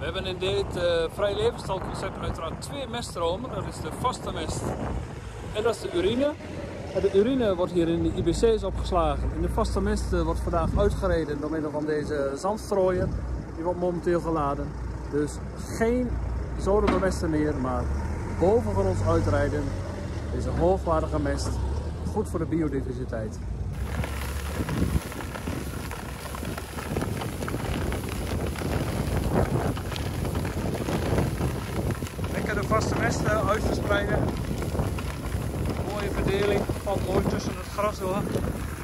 hebben in dit vrij levensstalconcept uiteraard twee meststromen. Dat is de vaste mest en dat is de urine. De urine wordt hier in de IBC's opgeslagen. In de vaste mest wordt vandaag uitgereden door middel van deze zandstrooier. Die wordt momenteel geladen. Dus geen zodenbemesten meer, maar boven van ons uitrijden. Deze hoogwaardige mest. Goed voor de biodiversiteit. Lekker de vaste mest uitverspreiden. Mooie verdeling, valt mooi tussen het gras door.